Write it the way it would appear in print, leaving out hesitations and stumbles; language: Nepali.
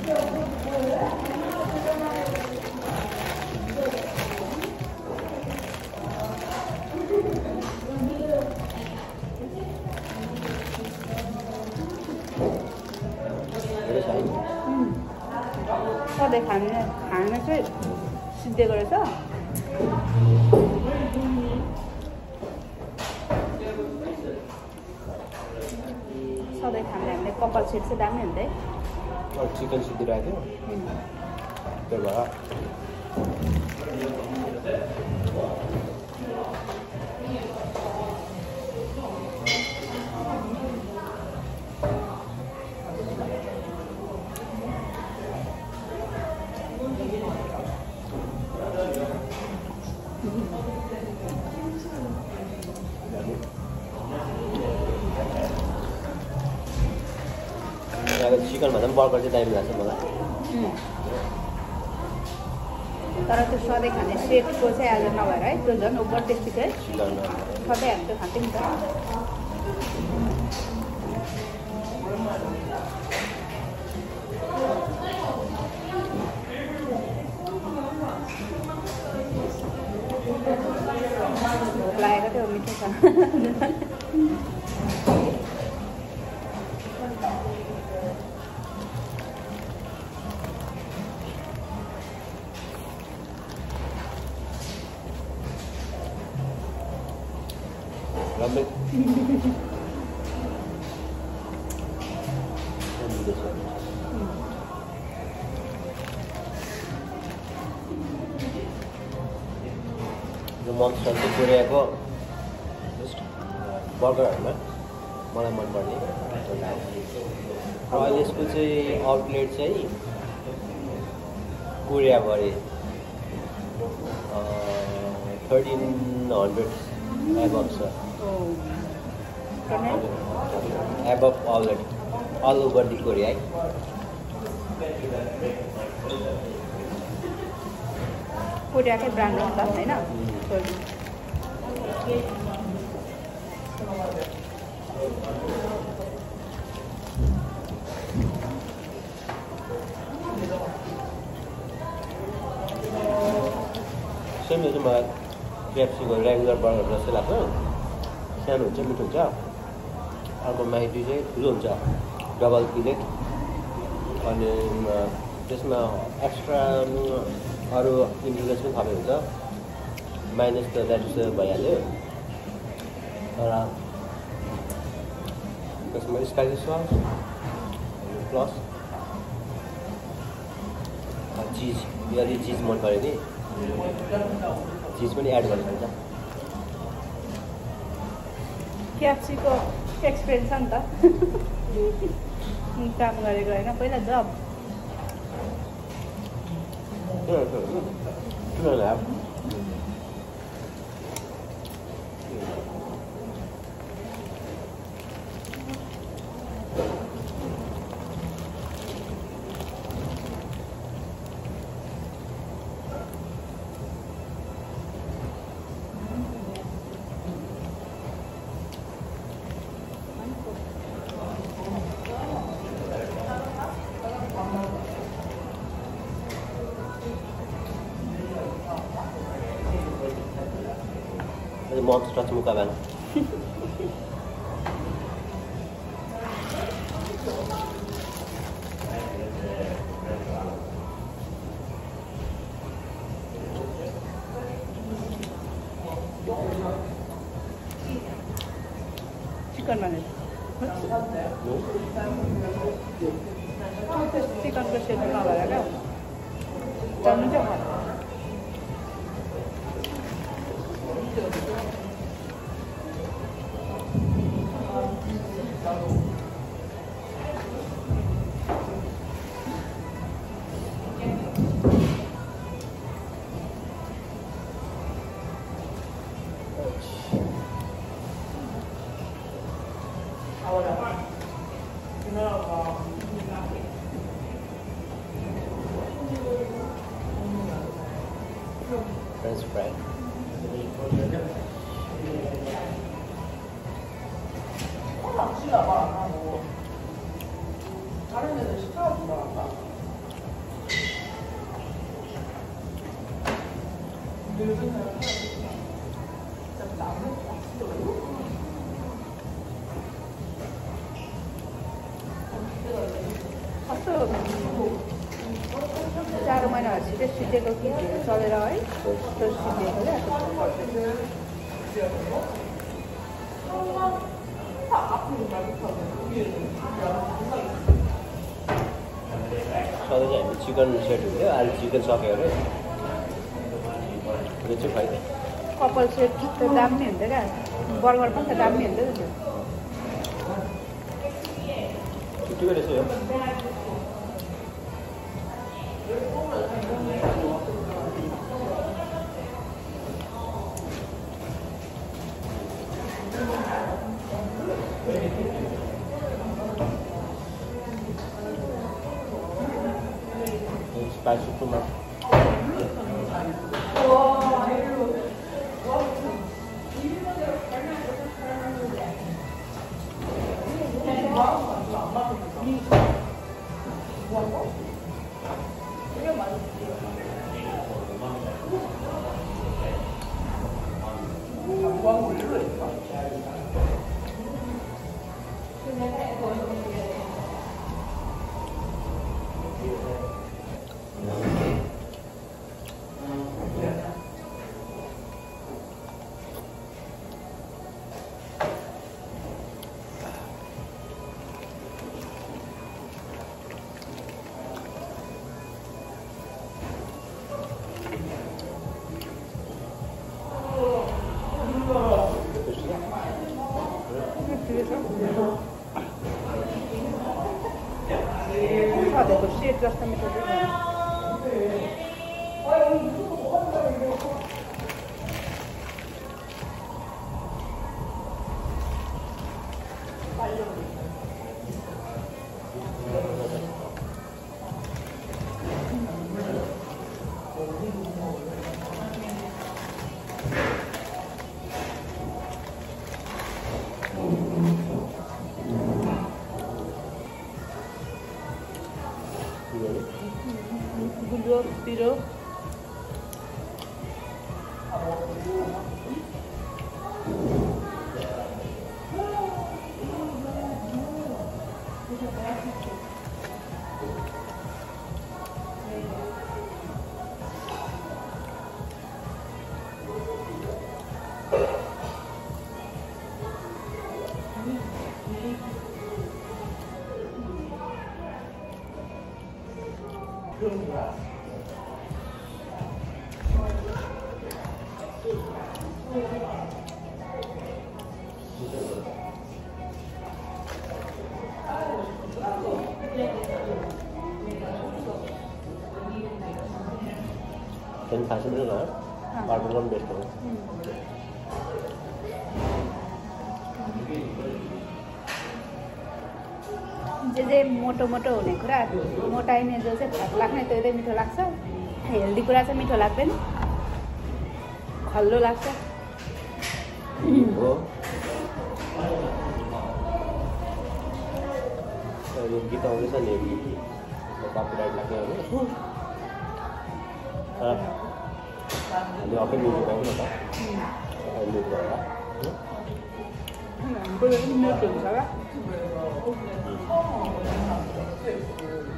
सधैँ खान चाहिँ सिद्धिएको रहेछ। सधैँ खाने हामीले कपाल सेट चाहिँ दामी हुँदै चिकन सिद्धिरहेको थियो त्यही भएर चिकन भन्दा पनि बर्गर चाहिँ दामी लाग्छ मलाई। तर त्यो सधैँ खाने सेटको चाहिँ आज नभएर है त्यो झन् ओभर टेस्टी चाहिँ सधैँ हामी त्यो खाँथ्यौँ नि त। भोक लागेको थियो मिठो छ। मन्स्टर चाहिँ कोरियाको बर्गरहरूमा मलाई मनपर्ने र अहिले यसको चाहिँ आउटलेट चाहिँ कोरियाभरि 1300 एबभ छ। Above all over the Korea है। कोरियाकै ब्रान्ड हो नि त होइन। सेम यो चाहिँ मलाई केएफसीको रेगुलर बर्गर जस्तै लाग्छ। सानो हुन्छ मिठो हुन्छ। अर्को माइती चाहिँ ठुलो हुन्छ डबल फिलेट अनि त्यसमा एक्स्ट्रा अरू इन्ग्रिडियन्ट्स पनि थपेको हुन्छ। माइनस त द्याट भइहाल्यो तर त्यसमा स्पाइसी सस प्लस चिज यदि चिज मन पऱ्यो नि चिज पनि एड गर्नु हुन्छ। केएफसीको एक्सपिरियन्स छ नि त। काम गरेको होइन पहिला जब monster mukaban. Chicken mana? Chicken ko siya na wala na. Jangan jangan. French fry. 다른 애들 시켜주더라고요. कस्तो 4 महिनाहरू छिटै सिद्धेको कि चलेर है त्यो सिद्धेकोले सधैँ चाहिँ हामी चिकन सेट हुन्थ्यो अहिले चिकन सक्यो अरे यो चाहिँ फाइदा कपाल सेट त्यो दाम नै हुन्थ्यो क्या बर्गर पनि त दाम नै हुन्थ्यो नि त्यो छुट्टीको रहेछ यो spicy too much. सधैँको सेट जस्तो मिठो गुलियो पिरो then खासै पनि भयो पाउडर पनि बेस्ट हो जे मोटो मोटो हुने कुरा मोटाइने जो चाहिँ भात लाग्ने त्यो मिठो लाग्छ हेल्दी कुरा चाहिँ मिठो लाग्दैन खल्लो लाग्छ हो यो गीत आउँदैछ नि कपिराइट लाग्यो भने हामीले आफै म्युजिक गाउनु न त म्युट गरेर बोलेको म्युट हुन्छ होला